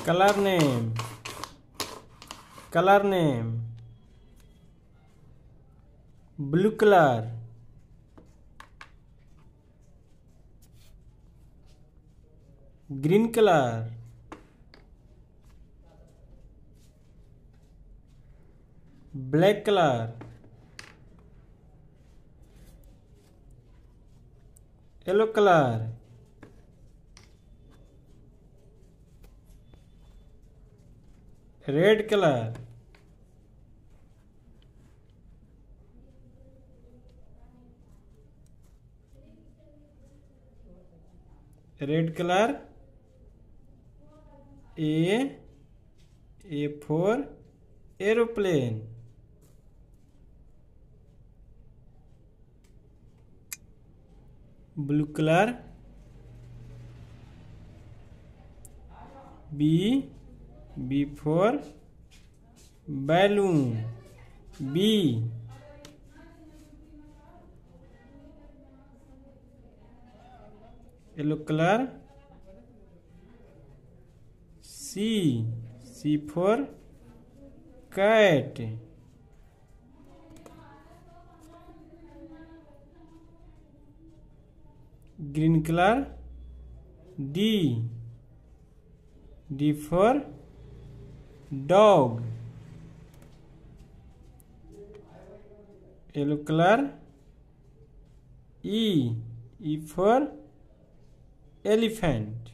Color name. Color name. Blue color. Green color. Black color. Yellow color. Red color. Red color. A for aeroplane. Blue color. B for balloon. B. Yellow color. C for cat. Green color. D for dog. Yellow color. E for elephant.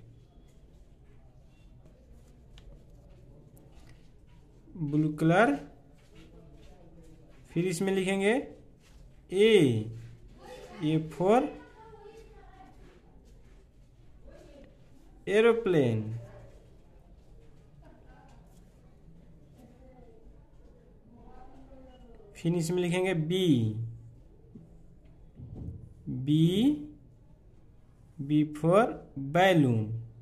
Blue colour, फिर इसमें लिखेंगे ए for aeroplane. फिर इसमें लिखेंगे B for balloon.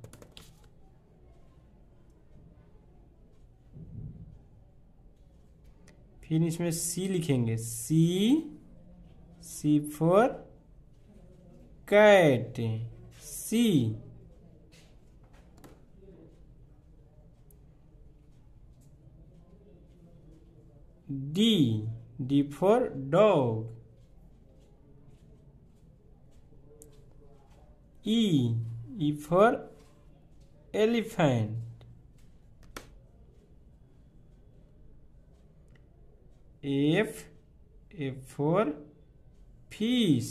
फिर इसमें C लिखेंगे, C for cat. C. D for dog. E for elephant. F for fish।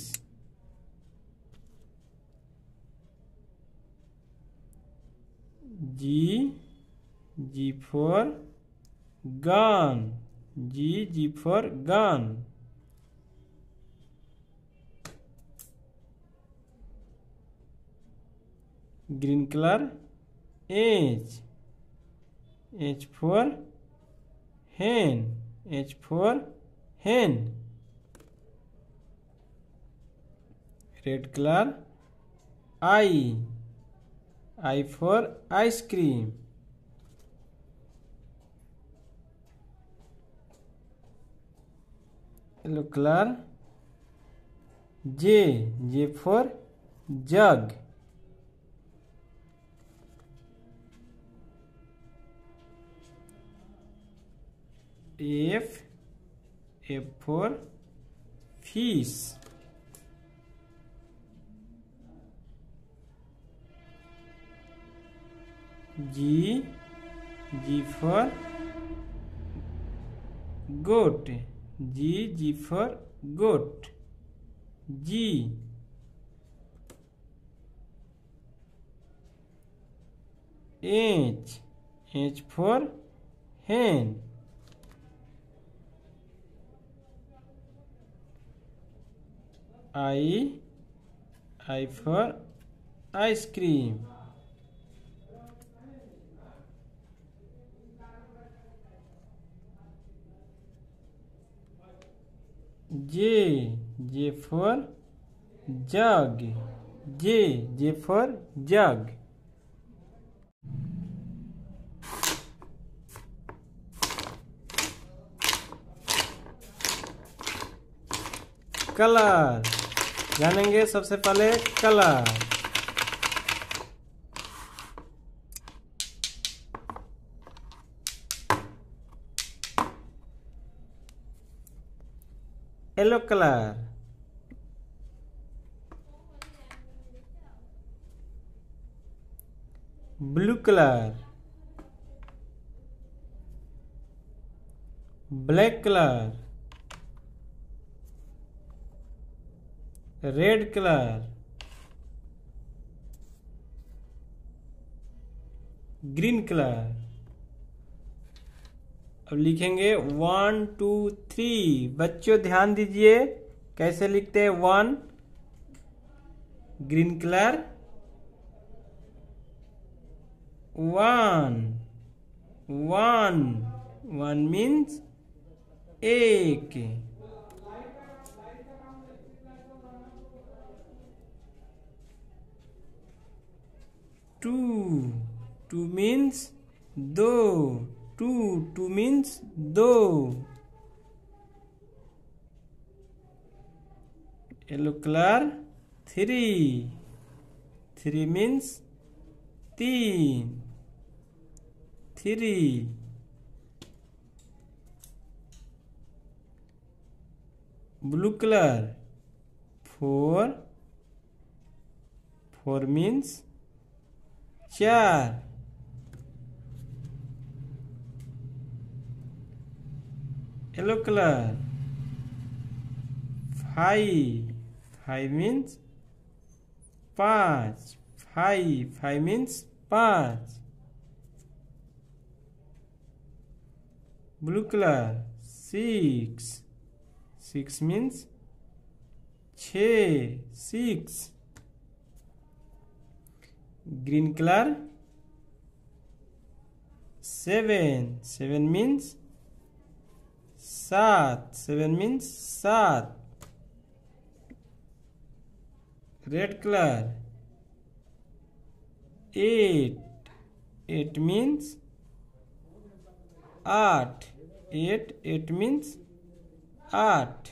G for gun। G for gun। Green color। H for hen। H for hen। Red color। I for ice cream। Yellow color। J for jug। F for fish। G for goat। G for goat। G। H for hen। I for ice cream। J for jug। J for jug। Colour जानेंगे सबसे पहले colour. yellow color. Blue color. Black color. Red color. Green color. अब लिखेंगे 1 2 3। बच्चों ध्यान दीजिए कैसे लिखते हैं। 1 ग्रीन कलर, 1 1 1 मीन्स एक। 2 2 मीन्स दो। 2 2 मीन्स दो। येलो कलर 3 3 मीन्स तीन। 3 blue colour 4 4 means 4। Yellow colour 5 5 means 5। 5 means 5। Blue colour 6 6 means 6। Green colour 7 means 7 means 7। Red colour 8 means 8। 8 means 8।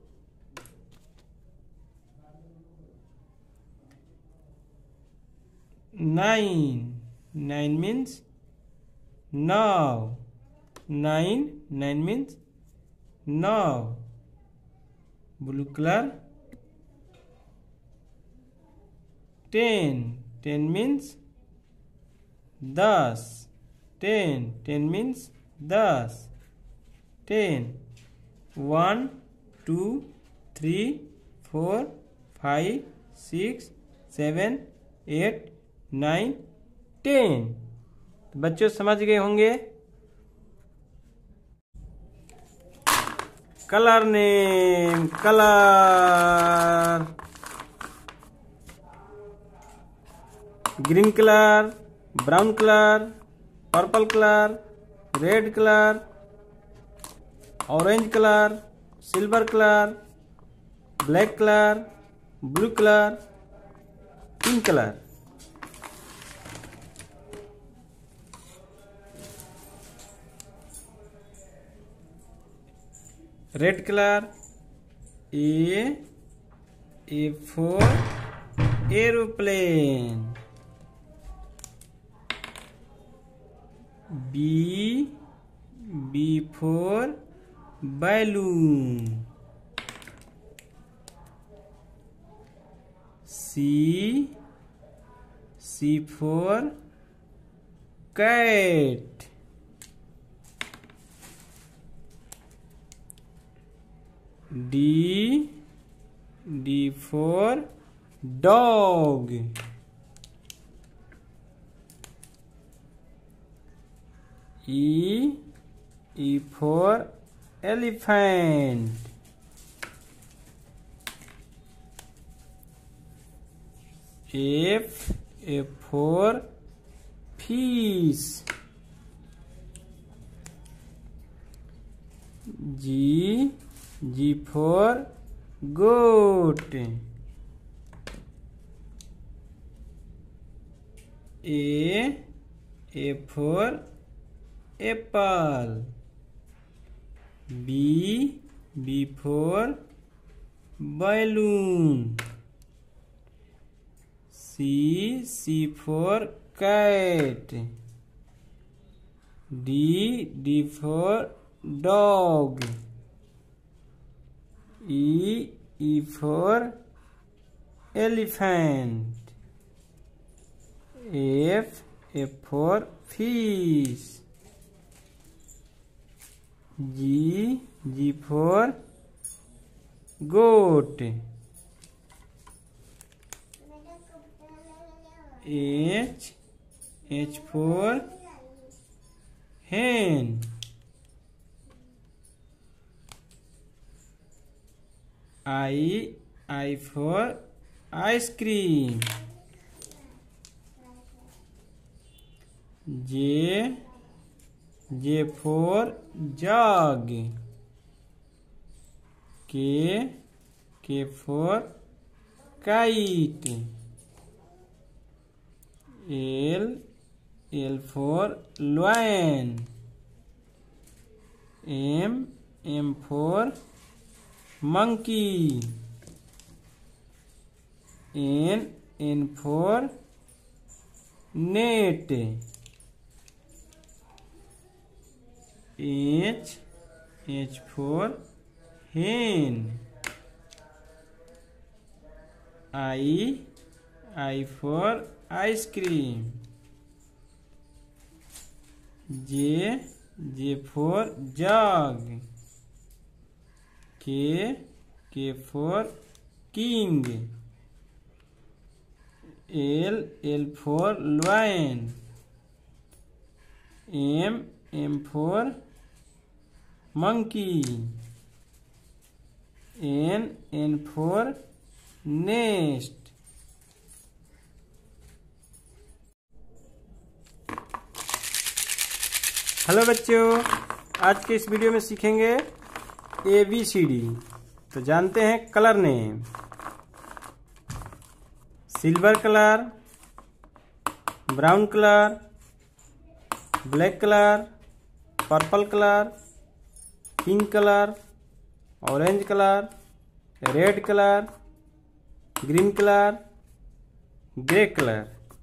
Nine means 9। 9 means 9। Blue colour 10 means 10। 10 means 10। 10 1 2 3 4 5 6 7 8 9 10। बच्चों समझ गए होंगे। Colour name colour green colour, brown colour, purple colour, red colour, orange colour, silver colour, black colour, blue colour, pink colour. Red colour A for aeroplane. B for balloon. C for cat. D for dog. E for elephant. F for fish. G for goat. A for apple. B for balloon. C for cat. D for dog. E for elephant. F for fish. G for goat. H for hen. I for ice cream. J for jug. K for kite. L for lion. M for monkey. N for net. H for hen. I for ice cream. J for jug. K for king. L for lion. M for monkey. N for nest. Hello बच्चों, आज के इस video में सीखेंगे ABCD। तो जानते हैं colour name. Silver colour, brown colour, black colour, purple colour, pink colour, orange colour, red colour, green colour, grey colour.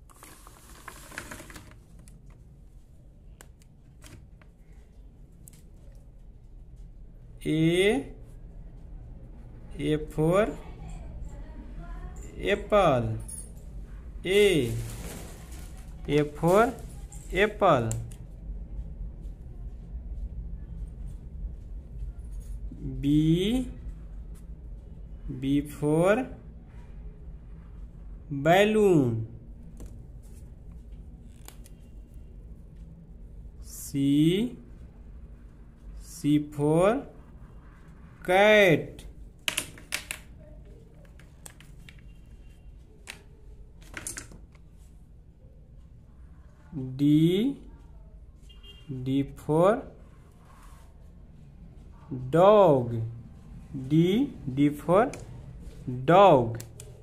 A for apple. A for apple. B for balloon. C for cat. D for dog. D for dog.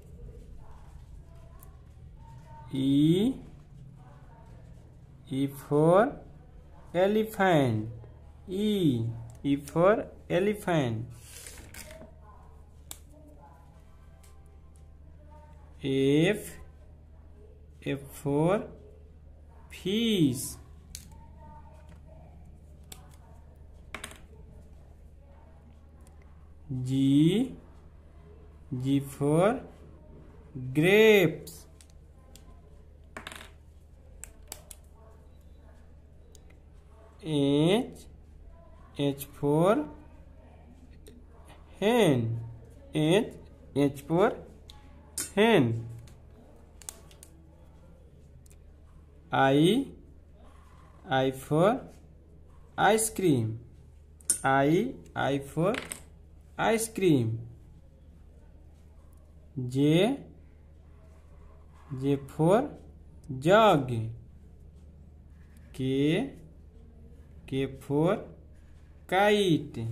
E for elephant. E for elephant. F for fish. G for grapes. H for hen. H for hen. I for ice cream. I for ice cream. J for jug. K for kite.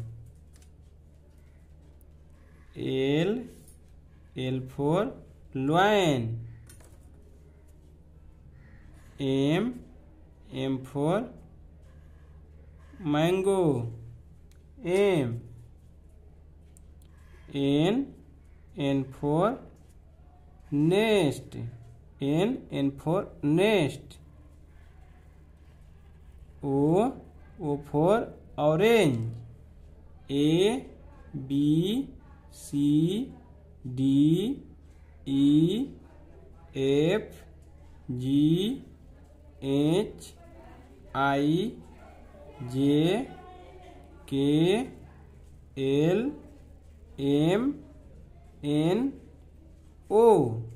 L for lion. M for mango. N for nest. N for nest. O for orange. B C D E F G H I J K L M N O.